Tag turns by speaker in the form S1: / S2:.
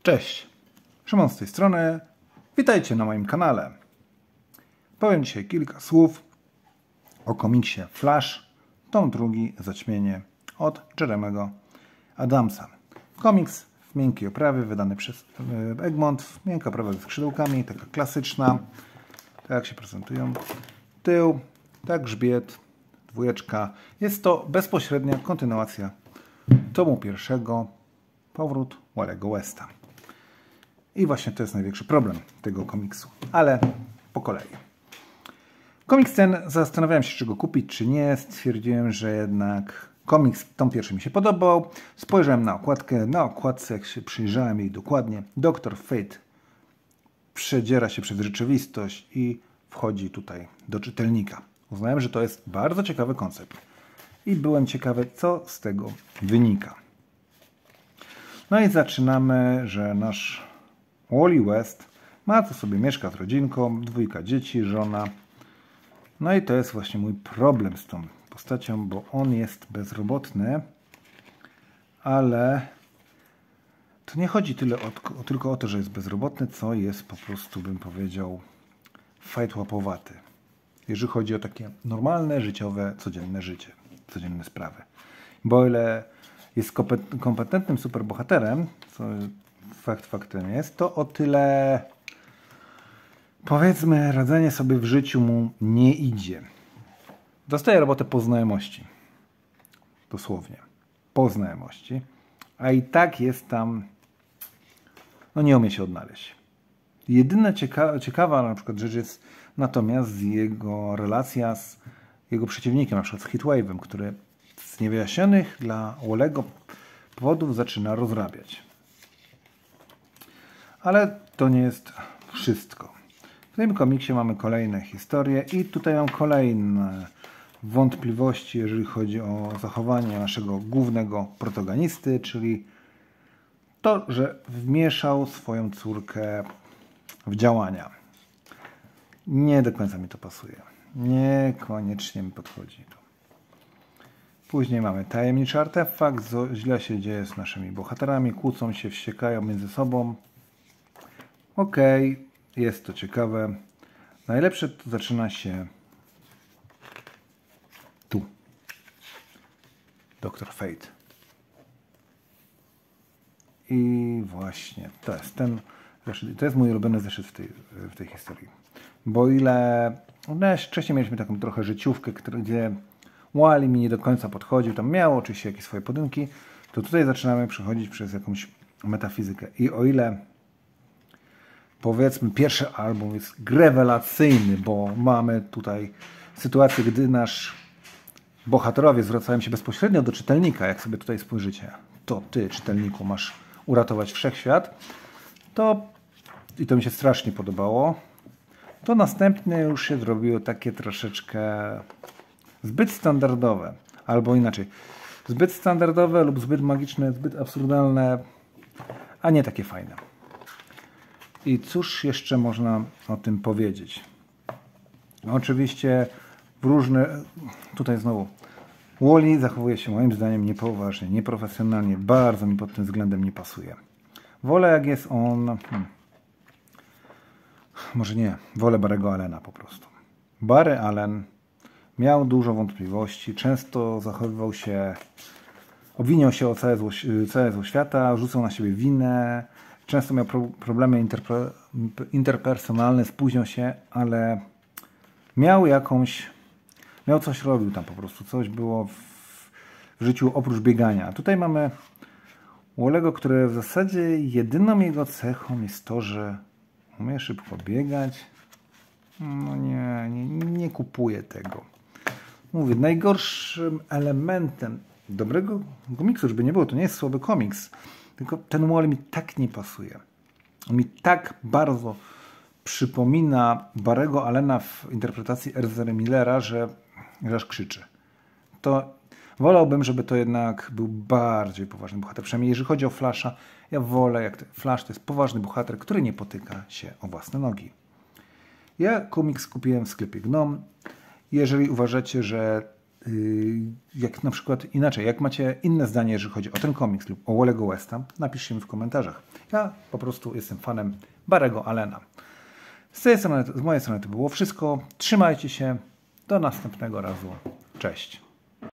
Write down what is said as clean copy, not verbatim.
S1: Cześć, Szymon z tej strony, witajcie na moim kanale. Powiem dzisiaj kilka słów o komiksie Flash, tom drugi, Zaćmienie od Jeremy'ego Adamsa. Komiks w miękkiej oprawie, wydany przez Egmont, miękka oprawa ze skrzydełkami, taka klasyczna, tak jak się prezentują. Tył, tak grzbiet, dwójeczka. Jest to bezpośrednia kontynuacja tomu pierwszego, powrót Walego Westa. I właśnie to jest największy problem tego komiksu. Ale po kolei. Komiks ten, zastanawiałem się, czy go kupić, czy nie. Stwierdziłem, że jednak komiks tom pierwszy mi się podobał. Spojrzałem na okładkę. Na okładce, jak się przyjrzałem jej dokładnie, Dr. Fate przedziera się przez rzeczywistość i wchodzi tutaj do czytelnika. Uznałem, że to jest bardzo ciekawy koncept. I byłem ciekawy, co z tego wynika. No i zaczynamy, że nasz Wally West ma tu sobie, mieszka z rodzinką, dwójka dzieci, żona. No i to jest właśnie mój problem z tą postacią, bo on jest bezrobotny, ale to nie chodzi tylko o to, że jest bezrobotny, co jest po prostu, bym powiedział, fajtłapowaty. Jeżeli chodzi o takie normalne, życiowe, codzienne życie, codzienne sprawy. Bo o ile jest kompetentnym superbohaterem, co faktem jest, to o tyle, powiedzmy, radzenie sobie w życiu mu nie idzie. Dostaje robotę po znajomości. Dosłownie. Po znajomości. A i tak jest tam, no nie umie się odnaleźć. Jedyna ciekawa na przykład rzecz jest natomiast jego relacja z jego przeciwnikiem, na przykład z Heatwave'em, który z niewyjaśnionych dla Walego powodów zaczyna rozrabiać. Ale to nie jest wszystko. W tym komiksie mamy kolejne historie i tutaj mam kolejne wątpliwości, jeżeli chodzi o zachowanie naszego głównego protagonisty, czyli to, że wmieszał swoją córkę w działania. Nie do końca mi to pasuje. Niekoniecznie mi podchodzi to. Później mamy tajemniczy artefakt, źle się dzieje z naszymi bohaterami, kłócą się, wściekają między sobą. Okej, jest to ciekawe. Najlepsze to zaczyna się tu. Dr. Fate. I właśnie to jest ten zeszyt. To jest mój ulubiony zeszyt w tej historii. Bo ile... No, wcześniej mieliśmy taką trochę życiówkę, gdzie Wally mi nie do końca podchodził. Tam miało oczywiście jakieś swoje podynki. To tutaj zaczynamy przechodzić przez jakąś metafizykę. I o ile powiedzmy pierwszy album jest rewelacyjny, bo mamy tutaj sytuację, gdy nasz bohaterowie zwracają się bezpośrednio do czytelnika, jak sobie tutaj spojrzycie, to ty, czytelniku, masz uratować wszechświat, i to mi się strasznie podobało, to następnie już się zrobiło takie troszeczkę zbyt standardowe, albo inaczej, zbyt standardowe lub zbyt magiczne, zbyt absurdalne, a nie takie fajne. I cóż jeszcze można o tym powiedzieć? Oczywiście tutaj znowu Wally zachowuje się moim zdaniem niepoważnie, nieprofesjonalnie, bardzo mi pod tym względem nie pasuje. Wolę jak jest on, może nie, wolę Barry'ego Allena po prostu. Barry Allen miał dużo wątpliwości, często zachowywał się, obwiniał się o całe zło świata, rzucał na siebie winę, często miał problemy interpersonalne, spóźniał się, ale miał coś robił tam po prostu, coś było w życiu oprócz biegania. A tutaj mamy Walego, który w zasadzie jedyną jego cechą jest to, że umie szybko biegać. No nie kupuję tego. Mówię, najgorszym elementem dobrego komiksu, żeby nie było, to nie jest słaby komiks, tylko ten Wally mi tak nie pasuje. On mi tak bardzo przypomina Barry'ego Allena w interpretacji Ezry Millera, że aż krzyczy. To wolałbym, żeby to jednak był bardziej poważny bohater. Przynajmniej jeżeli chodzi o Flasha, ja wolę, jak Flash to jest poważny bohater, który nie potyka się o własne nogi. Ja komiks kupiłem w sklepie Gnom. Jeżeli uważacie, że jak na przykład inaczej, jak macie inne zdanie, jeżeli chodzi o ten komiks lub o Walego Westa, napiszcie mi w komentarzach. Ja po prostu jestem fanem Barry'ego Allena. Z mojej strony to było wszystko. Trzymajcie się. Do następnego razu. Cześć.